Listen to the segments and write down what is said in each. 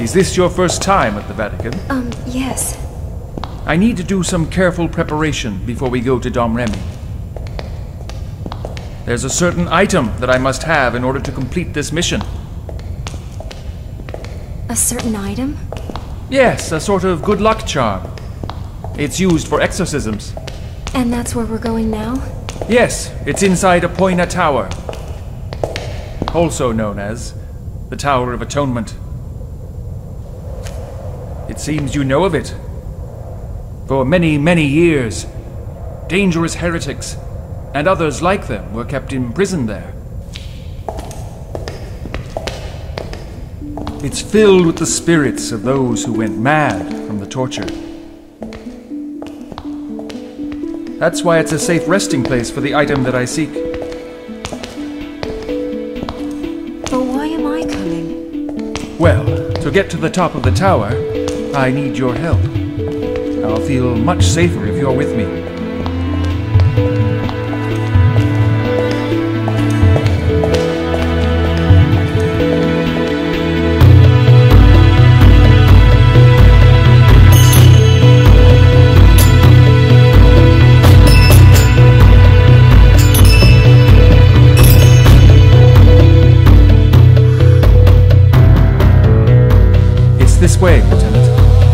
Is this your first time at the Vatican? Yes. I need to do some careful preparation before we go to Domremy. There's a certain item that I must have in order to complete this mission. A certain item? Yes, a sort of good luck charm. It's used for exorcisms. And that's where we're going now? Yes, it's inside Apoina Tower. Also known as the Tower of Atonement. It seems you know of it. For many, many years, dangerous heretics and others like them were kept imprisoned there. It's filled with the spirits of those who went mad from the torture. That's why it's a safe resting place for the item that I seek. But why am I coming? Well, to get to the top of the tower, I need your help. I'll feel much safer if you're with me. It's this way, Lieutenant.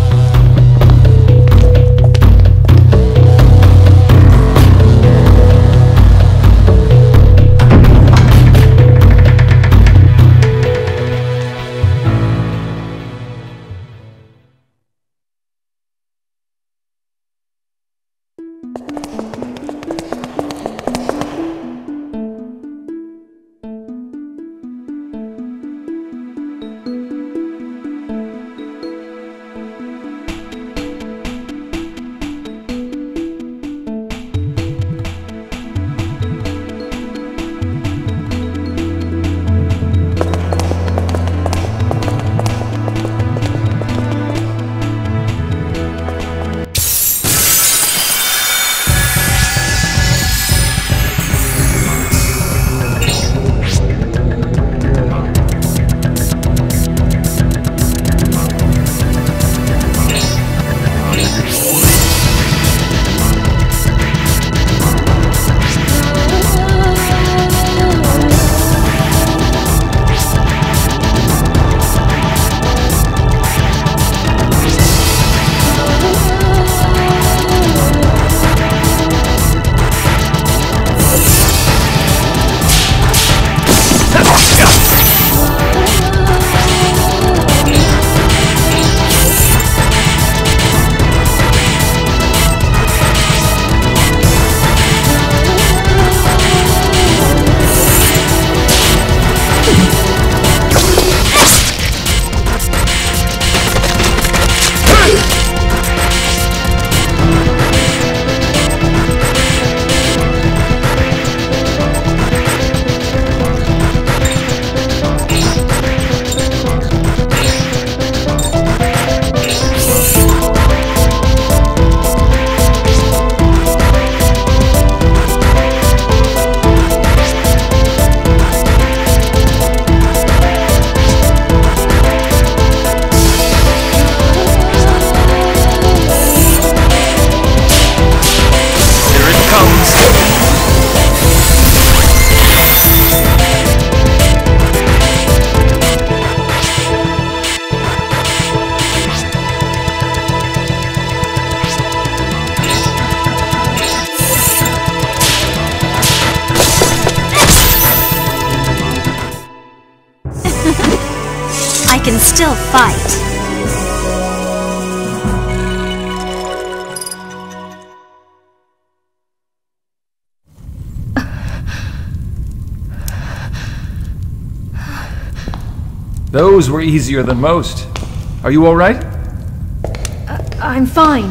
I can still fight. Those were easier than most. Are you all right? I'm fine.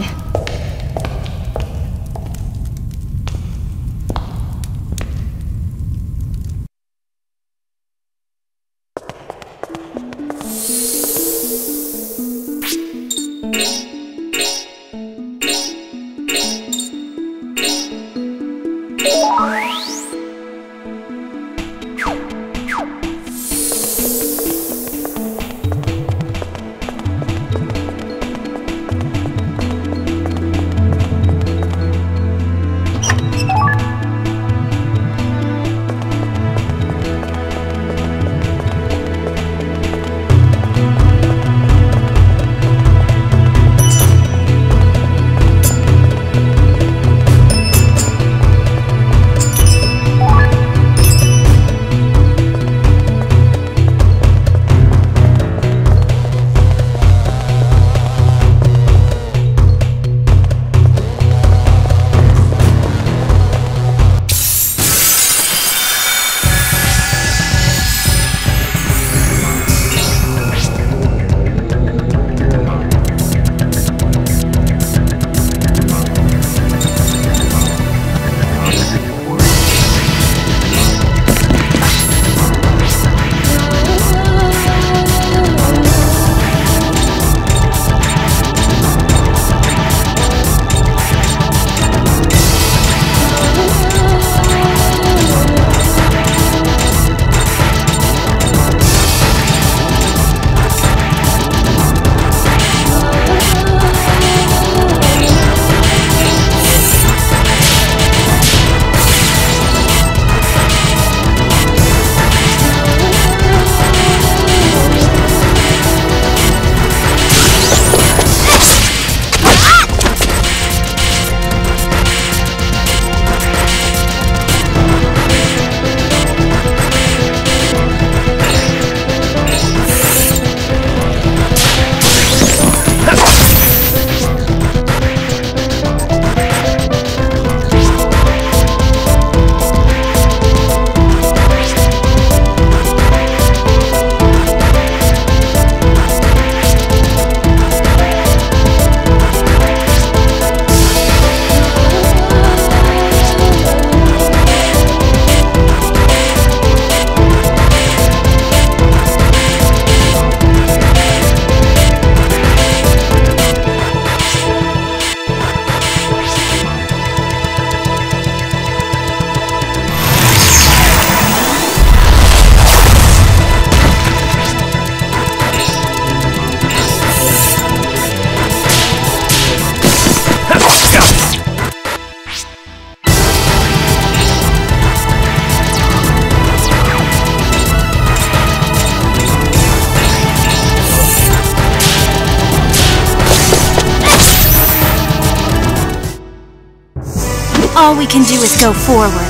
All we can do is go forward.